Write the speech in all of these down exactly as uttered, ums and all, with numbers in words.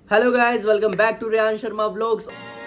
Hello guys, welcome back to Rehan Sharma vlogs.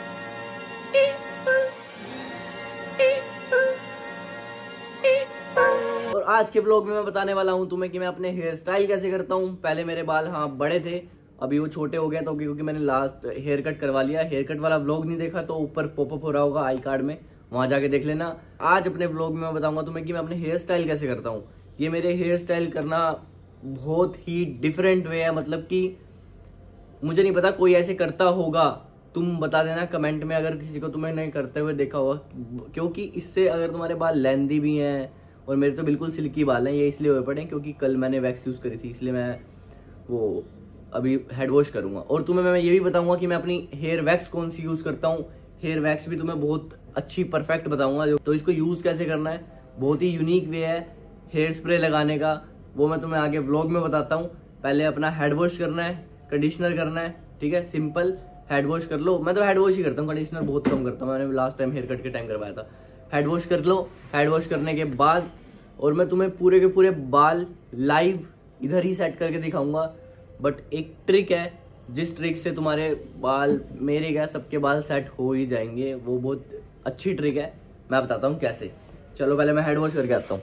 और आज के व्लॉग में मैं बताने वाला हूं तुम्हें कि मैं अपने हेयर स्टाइल कैसे करता हूं। पहले मेरे बाल हाँ बड़े थे, अभी वो छोटे हो गए तो क्योंकि मैंने लास्ट हेयर कट करवा लिया। हेयर कट वाला व्लॉग नहीं देखा तो ऊपर पॉपअप हो रहा होगा आई कार्ड में, वहां जाके देख लेना। आज अपने व्लॉग में मैं बताऊंगा तुम्हें कि मैं अपने हेयर स्टाइल कैसे करता हूँ। ये मेरे हेयर स्टाइल करना बहुत ही डिफरेंट वे है, मतलब कि मुझे नहीं पता कोई ऐसे करता होगा, तुम बता देना कमेंट में अगर किसी को तुम्हें नहीं करते हुए देखा होगा। क्योंकि इससे अगर तुम्हारे बाल लेंदी भी हैं, और मेरे तो बिल्कुल सिल्की बाल हैं, ये इसलिए हुए पड़े क्योंकि कल मैंने वैक्स यूज़ करी थी, इसलिए मैं वो अभी हेड वॉश करूँगा। और तुम्हें मैं ये भी बताऊँगा कि मैं अपनी हेयर वैक्स कौन सी यूज़ करता हूँ। हेयर वैक्स भी तुम्हें बहुत अच्छी परफेक्ट बताऊँगा। तो इसको यूज़ कैसे करना है, बहुत ही यूनिक वे है हेयर स्प्रे लगाने का, वो मैं तुम्हें आगे व्लॉग में बताता हूँ। पहले अपना हेड वॉश करना है, कंडीशनर करना है, ठीक है। सिंपल हेड वॉश कर लो, मैं तो हेड वॉश ही करता हूँ, कंडीशनर बहुत कम करता हूँ। मैंने लास्ट टाइम हेयर कट के टाइम करवाया था। हेड वॉश कर लो। हेड वॉश करने के बाद और मैं तुम्हें पूरे के पूरे बाल लाइव इधर ही सेट करके दिखाऊंगा। बट एक ट्रिक है, जिस ट्रिक से तुम्हारे बाल, मेरे क्या सबके बाल सेट हो ही जाएंगे, वो बहुत अच्छी ट्रिक है। मैं बताता हूँ कैसे। चलो पहले मैं हेड वॉश करके आता हूँ।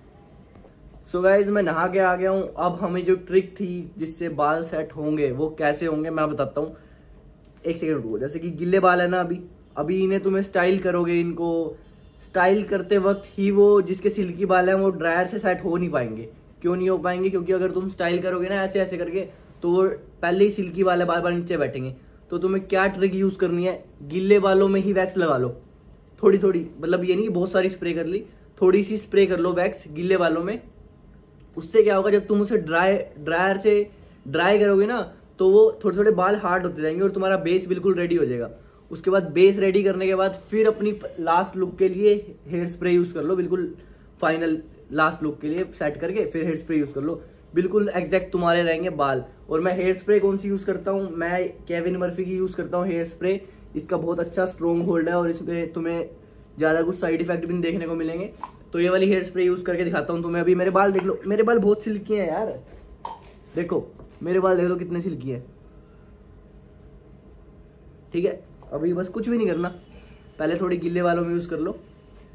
सो so गाइज, मैं नहा के आ गया हूँ। अब हमें जो ट्रिक थी जिससे बाल सेट होंगे वो कैसे होंगे मैं बताता हूँ। एक सेकंड रुको। जैसे कि गिल्ले बाल है ना, अभी अभी इन्हें तुम्हें स्टाइल करोगे, इनको स्टाइल करते वक्त ही वो जिसके सिल्की बाल हैं वो ड्रायर से सेट हो नहीं पाएंगे। क्यों नहीं हो पाएंगे? क्योंकि अगर तुम स्टाइल करोगे ना ऐसे ऐसे करके, तो वो पहले ही सिल्की वाले बाल बाल नीचे बैठेंगे। तो तुम्हें क्या ट्रिक यूज करनी है, गिल्ले बालों में ही वैक्स लगा लो थोड़ी थोड़ी, मतलब ये नहीं कि बहुत सारी स्प्रे कर ली, थोड़ी सी स्प्रे कर लो वैक्स गिल्ले बालों में। उससे क्या होगा, जब तुम उसे ड्राई ड्रायर से ड्राई करोगे ना, तो वो थोड़े थोड़े बाल हार्ड होते जाएंगे और तुम्हारा बेस बिल्कुल रेडी हो जाएगा। उसके बाद बेस रेडी करने के बाद फिर अपनी लास्ट लुक के लिए हेयर स्प्रे यूज कर लो। बिल्कुल फाइनल लास्ट लुक के लिए सेट करके फिर हेयर स्प्रे यूज कर लो, बिल्कुल एग्जैक्ट तुम्हारे रहेंगे बाल। और मैं हेयर स्प्रे कौन सी यूज करता हूँ, मैं केविन मर्फी की यूज करता हूँ हेयर स्प्रे। इसका बहुत अच्छा स्ट्रॉन्ग होल्ड है और इसमें तुम्हें ज्यादा कुछ साइड इफेक्ट भी नहीं देखने को मिलेंगे। तो ये वाली हेयर स्प्रे यूज करके दिखाता हूँ तुम्हें। अभी मेरे बाल देख लो, मेरे बाल बहुत सिल्की हैं यार। देखो मेरे बाल देख लो कितने सिल्की हैं, ठीक है। अभी बस कुछ भी नहीं करना, पहले थोड़ी गिल्ले बालों में यूज कर लो।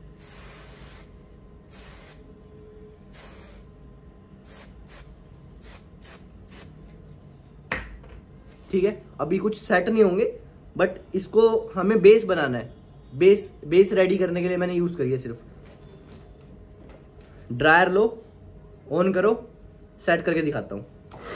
ठीक है, अभी कुछ सेट नहीं होंगे, बट इसको हमें बेस बनाना है। बेस बेस रेडी करने के लिए मैंने यूज करी है सिर्फ। ड्रायर लो, ऑन करो, सेट करके दिखाता हूं।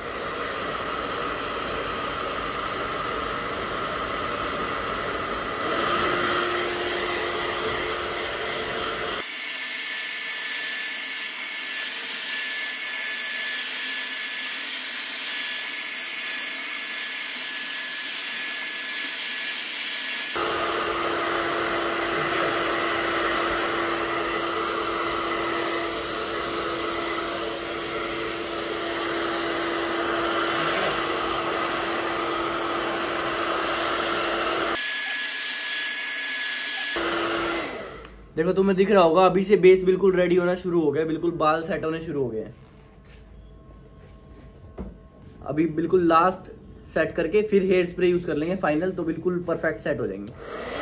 देखो तुम्हें दिख रहा होगा, अभी से बेस बिल्कुल रेडी होना शुरू हो गया, बिल्कुल बाल सेट होने शुरू हो गए हैं। अभी बिल्कुल लास्ट सेट करके फिर हेयर स्प्रे यूज कर लेंगे फाइनल, तो बिल्कुल परफेक्ट सेट हो जाएंगे।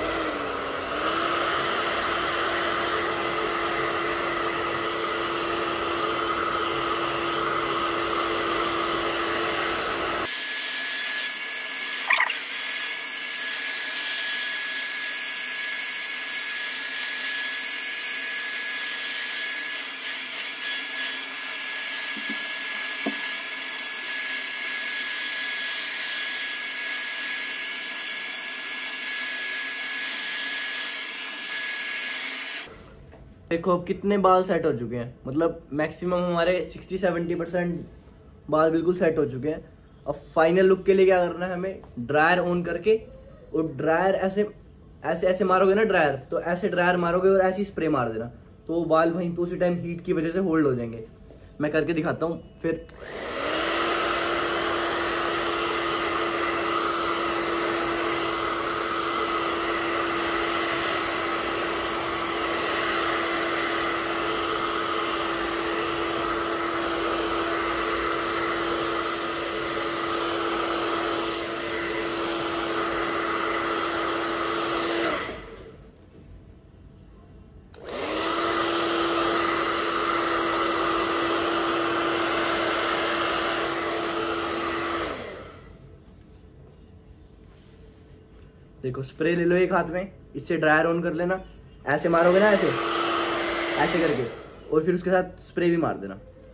देखो अब कितने बाल सेट हो चुके हैं, मतलब मैक्सिमम हमारे सिक्सटी सेवेंटी परसेंट बाल बिल्कुल सेट हो चुके हैं। अब फाइनल लुक के लिए क्या करना है, हमें ड्रायर ऑन करके, और ड्रायर ऐसे ऐसे ऐसे मारोगे ना ड्रायर, तो ऐसे ड्रायर मारोगे और ऐसी स्प्रे मार देना, तो वो बाल वहीं पे उसी टाइम हीट की वजह से होल्ड हो जाएंगे। मैं करके दिखाता हूँ फिर। देखो स्प्रे ले लो एक हाथ में, इससे ड्रायर ऑन कर लेना, ऐसे मारोगे ना, ऐसे ऐसे करके, और फिर उसके साथ स्प्रे भी मार देना।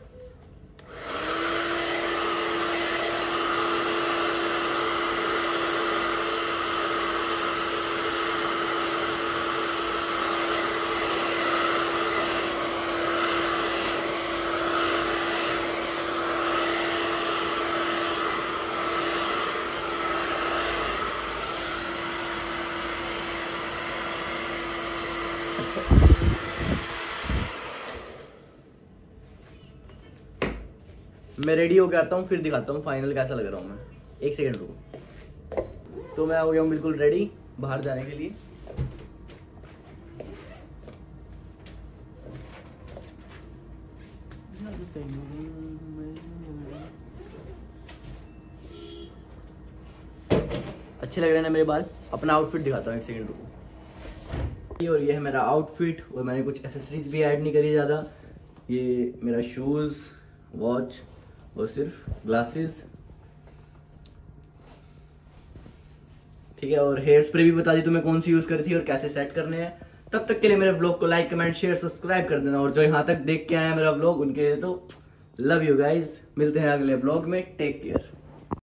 मैं रेडी होके आता हूँ, फिर दिखाता हूँ फाइनल कैसा लग रहा हूँ मैं। एक सेकंड रुको। तो मैं हो गया हूँ बिल्कुल रेडी बाहर जाने के लिए। अच्छे लग रहे हैं ना मेरे बाल। अपना आउटफिट दिखाता हूँ, एक सेकंड रुको। और ये है मेरा आउटफिट, और मैंने कुछ एसेसरीज भी ऐड नहीं करी ज़्यादा। ये मेरा शूज़, वॉच और सिर्फ ग्लासेस, ठीक है। और हेयर स्प्रे भी बता दी तुम्हें कौन सी यूज करी थी और कैसे सेट करने हैं। तब तक के लिए मेरे व्लॉग को लाइक, कमेंट, शेयर, सब्सक्राइब कर देना। और जो यहाँ तक देख के आया मेरा व्लॉग, उनके लिए तो लव यू गाइज। मिलते हैं अगले व्लॉग में, टेक केयर।